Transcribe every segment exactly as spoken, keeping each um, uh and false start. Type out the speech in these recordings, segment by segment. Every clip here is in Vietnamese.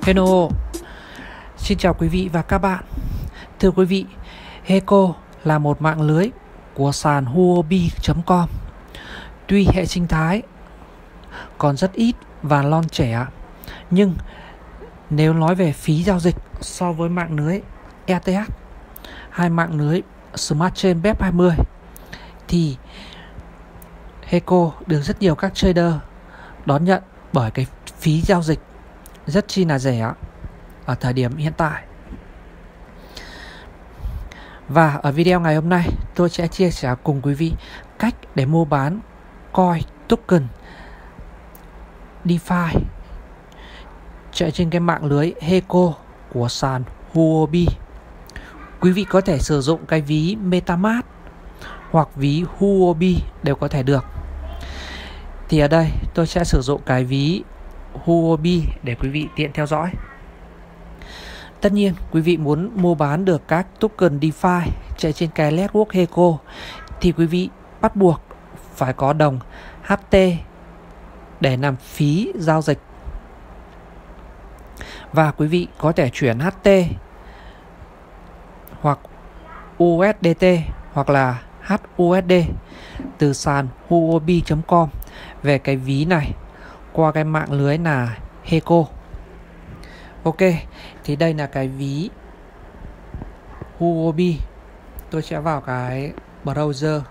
Hello, xin chào quý vị và các bạn. Thưa quý vị, Heco là một mạng lưới của sàn Huobi chấm com. Tuy hệ sinh thái còn rất ít và non trẻ, nhưng nếu nói về phí giao dịch so với mạng lưới e tê hát hay mạng lưới Smart Chain bê e pê hai mươi thì Heco được rất nhiều các trader đón nhận bởi cái phí giao dịch rất chi là rẻ ở thời điểm hiện tại. Và ở video ngày hôm nay tôi sẽ chia sẻ cùng quý vị cách để mua bán coin token DeFi chạy trên cái mạng lưới Heco của sàn Huobi. Quý vị có thể sử dụng cái ví MetaMask hoặc ví Huobi đều có thể được. Thì ở đây tôi sẽ sử dụng cái ví Huobi để quý vị tiện theo dõi. Tất nhiên quý vị muốn mua bán được các token DeFi chạy trên cái network Heco thì quý vị bắt buộc phải có đồng hát tê để làm phí giao dịch. Và quý vị có thể chuyển hát tê hoặc u ét đê tê hoặc là hát u ét đê từ sàn Huobi chấm com về cái ví này qua cái mạng lưới là Heco. Ok, thì đây là cái ví Huobi. Tôi sẽ vào cái browser.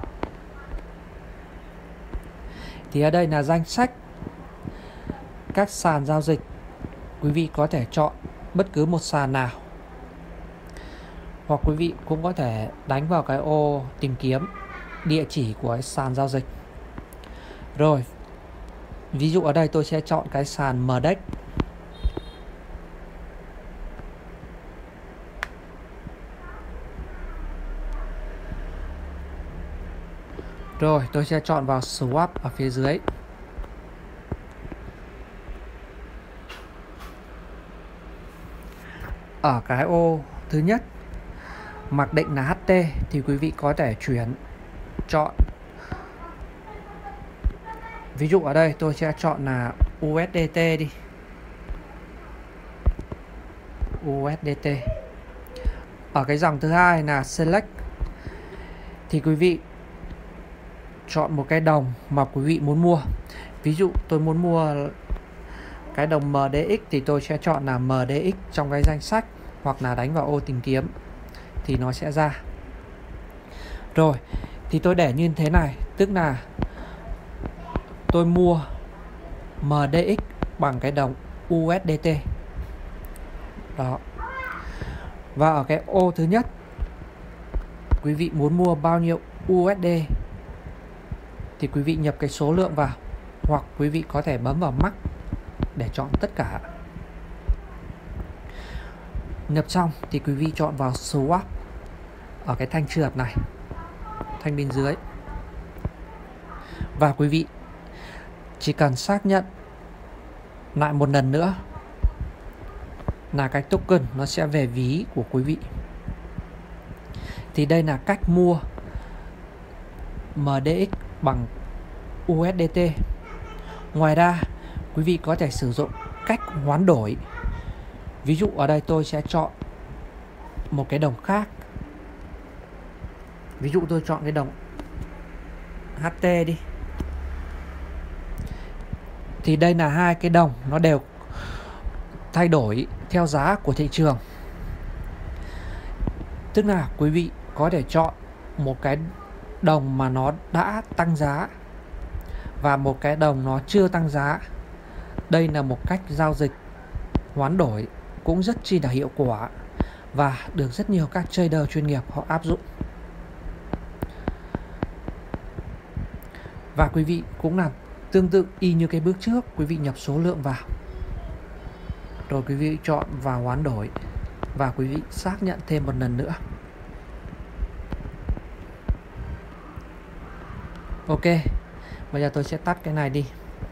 Thì ở đây là danh sách các sàn giao dịch. Quý vị có thể chọn bất cứ một sàn nào, hoặc quý vị cũng có thể đánh vào cái ô tìm kiếm địa chỉ của cái sàn giao dịch. Rồi, ví dụ ở đây tôi sẽ chọn cái sàn em đê e xê. Rồi, tôi sẽ chọn vào swap ở phía dưới. Ở cái ô thứ nhất mặc định là hát tê thì quý vị có thể chuyển chọn. Ví dụ ở đây tôi sẽ chọn là u ét đê tê đi. u ét đê tê. Ở cái dòng thứ hai là select thì quý vị chọn một cái đồng mà quý vị muốn mua. Ví dụ tôi muốn mua cái đồng em đê ích thì tôi sẽ chọn là em đê ích trong cái danh sách, hoặc là đánh vào ô tìm kiếm thì nó sẽ ra. Rồi, thì tôi để như thế này, tức là tôi mua em đê ích bằng cái đồng u ét đê tê. Đó. Và ở cái ô thứ nhất quý vị muốn mua bao nhiêu u ét đê thì quý vị nhập cái số lượng vào, hoặc quý vị có thể bấm vào max để chọn tất cả. Nhập xong thì quý vị chọn vào swap ở cái thanh trượt này, thanh bên dưới. Và quý vị chỉ cần xác nhận lại một lần nữa là cái token nó sẽ về ví của quý vị. Thì đây là cách mua em đê ích bằng u ét đê tê. Ngoài ra quý vị có thể sử dụng cách hoán đổi. Ví dụ ở đây tôi sẽ chọn một cái đồng khác. Ví dụ tôi chọn cái đồng hát tê đi. Thì đây là hai cái đồng nó đều thay đổi theo giá của thị trường. Tức là quý vị có thể chọn một cái đồng mà nó đã tăng giá và một cái đồng nó chưa tăng giá. Đây là một cách giao dịch hoán đổi cũng rất chi là hiệu quả và được rất nhiều các trader chuyên nghiệp họ áp dụng. Và quý vị cũng làm tương tự y như cái bước trước, quý vị nhập số lượng vào. Rồi quý vị chọn vào hoán đổi và quý vị xác nhận thêm một lần nữa. Ok, bây giờ tôi sẽ tắt cái này đi.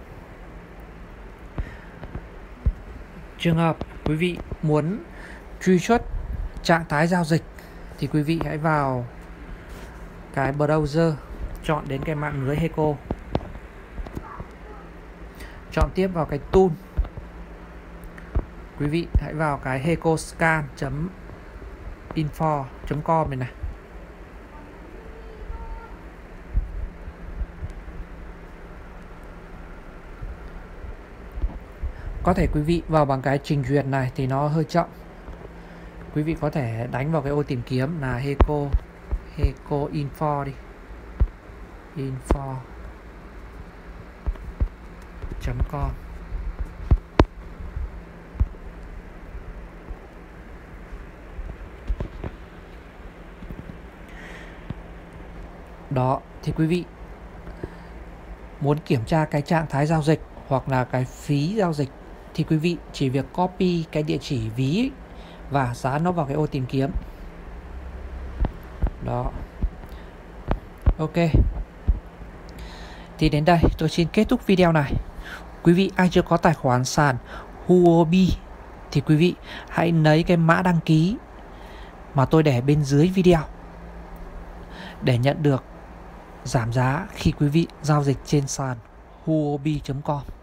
Trường hợp quý vị muốn truy xuất trạng thái giao dịch thì quý vị hãy vào cái browser, chọn đến cái mạng lưới Heco, chọn tiếp vào cái tool, quý vị hãy vào cái hecoscan chấm info chấm com này này. Có thể quý vị vào bằng cái trình duyệt này thì nó hơi chậm. Quý vị có thể đánh vào cái ô tìm kiếm là Heco Heco Info đi. Info chấm com. Đó, thì quý vị muốn kiểm tra cái trạng thái giao dịch hoặc là cái phí giao dịch thì quý vị chỉ việc copy cái địa chỉ ví và dán nó vào cái ô tìm kiếm. Đó. Ok. Thì đến đây tôi xin kết thúc video này. Quý vị ai chưa có tài khoản sàn Huobi thì quý vị hãy lấy cái mã đăng ký mà tôi để bên dưới video để nhận được giảm giá khi quý vị giao dịch trên sàn huobi chấm com.